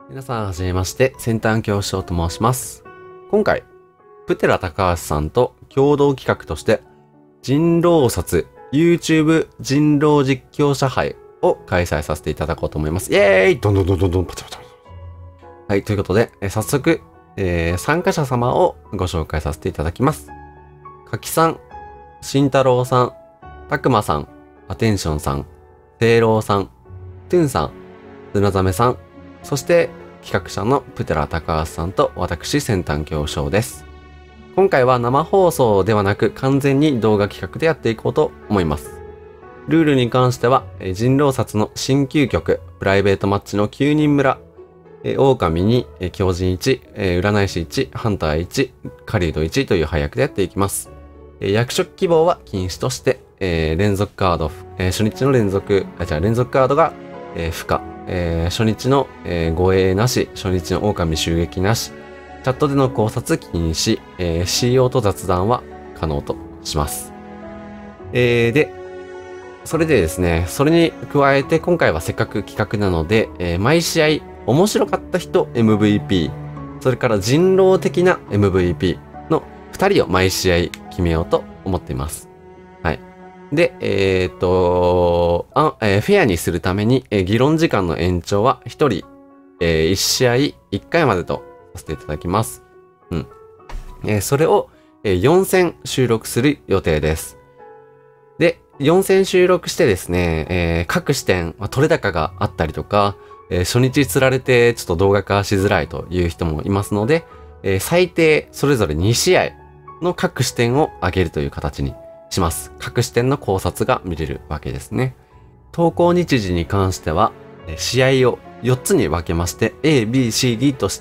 皆さんはじめまして、先端教師長と申します。今回、プテラ高橋さんと共同企画として、人狼殺 YouTube 人狼実況者杯を開催させていただこうと思います。イエーイどんどんどんどんどんパチパチパチ。はい、ということで、早速、参加者様をご紹介させていただきます。かきさん、慎太郎さん、たくまさん、アテンションさん、せいろうさん、トゥンさん、砂ザメさん、そして企画者のプテラ高橋さんと私先端教師です。今回は生放送ではなく完全に動画企画でやっていこうと思います。ルールに関しては人狼殺の新究極プライベートマッチの9人村、狼に狂人1、占い師1、ハンター1、狩人1という配役でやっていきます。役職希望は禁止として、連続カード、初日の連続カードが、不可、初日の、護衛なし、初日の狼襲撃なし、チャットでの考察禁止、CO と雑談は可能とします。で、それでですね、それに加えて今回はせっかく企画なので、毎試合面白かった人 MVP、それから人狼的な MVP の2人を毎試合決めようと思っています。はい。で、フェアにするために、議論時間の延長は1人、1試合1回までとさせていただきます。それを、4戦収録する予定です。で、4戦収録してですね、各視点、取れ高があったりとか、初日釣られてちょっと動画化しづらいという人もいますので、最低それぞれ2試合の各視点を上げるという形にします。各視点の考察が見れるわけですね。投稿日時に関しては、試合を4つに分けまして、A、B、C、D として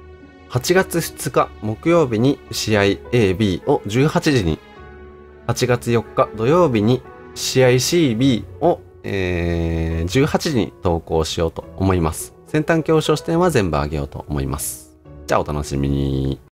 、8月2日木曜日に試合 A、B を18時に、8月4日土曜日に試合 C、B を、18時に投稿しようと思います。先端教師視点は全部上げようと思います。じゃあお楽しみに。